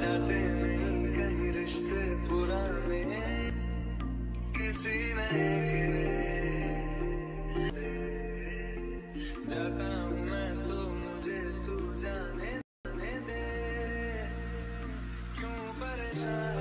जाते नहीं कहीं रिश्ते पुराने किसी नए जाता हूँ मैं तो मुझे तू जाने दे क्यों परेशान